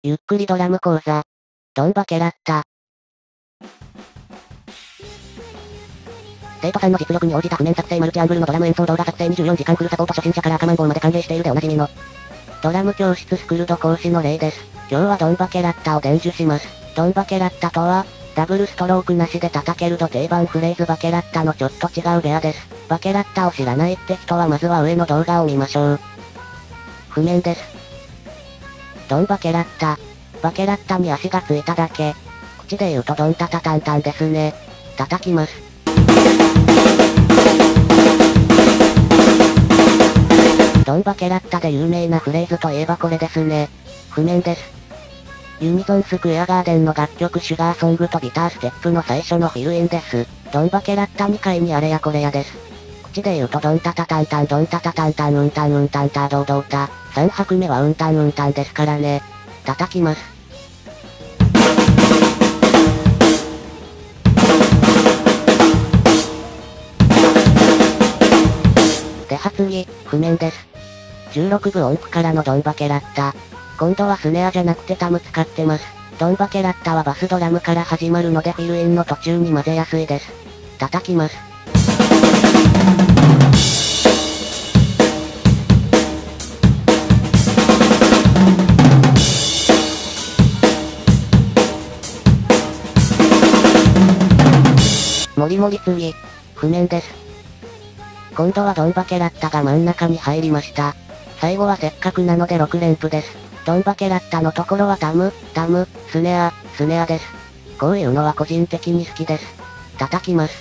ゆっくりドラム講座。ドンバケラッタ。生徒さんの実力に応じた譜面作成マルチアングルのドラム演奏動画作成24時間フルサポート初心者から赤マン号まで歓迎しているでおなじみの。ドラム教室スクルド講師の例です。今日はドンバケラッタを伝授します。ドンバケラッタとは、ダブルストロークなしで叩けるド定番フレーズバケラッタのちょっと違うベアです。バケラッタを知らないって人はまずは上の動画を見ましょう。譜面です。ドンバケラッタ。バケラッタに足がついただけ。口で言うとドンタタタンタンですね。叩きます。ドンバケラッタで有名なフレーズといえばこれですね。譜面です。ユニゾンスクエアガーデンの楽曲シュガーソングとギターステップの最初のフィルインです。ドンバケラッタ2回にあれやこれやです。口で言うとドンタタタンタンドンタタタンタンうんたんうんたんたどうどうた。3拍目はうんたんうんたんですからね。叩きます。では次、譜面です。16分音符からのドンバケラッタ。今度はスネアじゃなくてタム使ってます。ドンバケラッタはバスドラムから始まるのでフィルインの途中に混ぜやすいです。叩きます。もりもり次、譜面です。今度はドンバケラッタが真ん中に入りました。最後はせっかくなので6連符です。ドンバケラッタのところはタム、スネアです。こういうのは個人的に好きです。叩きます。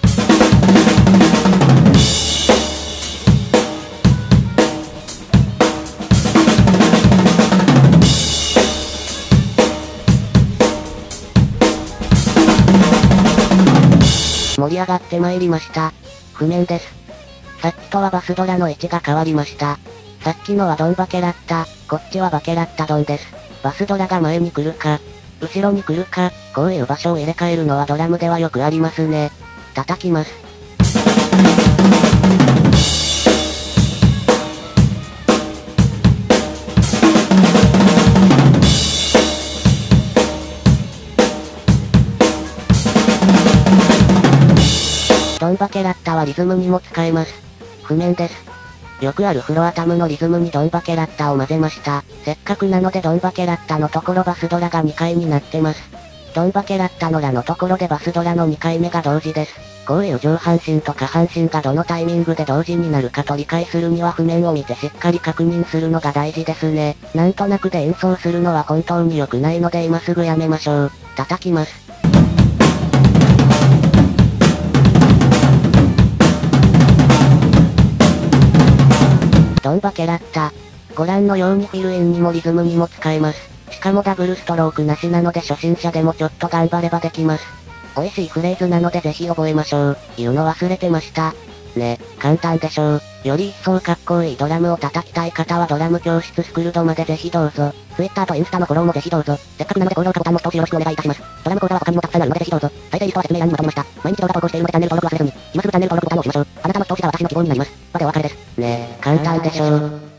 盛り上がってまいりました。譜面です。さっきとはバスドラの位置が変わりました。さっきのはドンバケラッタ、こっちはバケラッタドンです。バスドラが前に来るか、後ろに来るか、こういう場所を入れ替えるのはドラムではよくありますね。叩きます。ドンバケラッタはリズムにも使えます。譜面です。よくあるフロアタムのリズムにドンバケラッタを混ぜました。せっかくなのでドンバケラッタのところバスドラが2回になってます。ドンバケラッタのラのところでバスドラの2回目が同時です。こういう上半身と下半身がどのタイミングで同時になるかと理解するには譜面を見てしっかり確認するのが大事ですね。なんとなくで演奏するのは本当に良くないので今すぐやめましょう。叩きます。ドンバケラッタ。ご覧のようにフィルインにもリズムにも使えます。しかもダブルストロークなしなので初心者でもちょっと頑張ればできます。美味しいフレーズなのでぜひ覚えましょう。言うの忘れてました。ね、簡単でしょう。より一層かっこいいドラムを叩きたい方はドラム教室スクルドまでぜひどうぞ。Twitter とインスタのフォローもぜひどうぞ。せっかくなので高評価ボタンも一つよろしくお願いいたします。ドラム講座は他にもたくさんあるのでぜひどうぞ。再生リストは説明欄にまとめました。毎日動画投稿しているのでチャンネル登録忘れずに。今すぐチャンネル登録ボタンを押しましょう。あなたの一押しが私の希望になります。までお別れです。ね、簡単でしょう。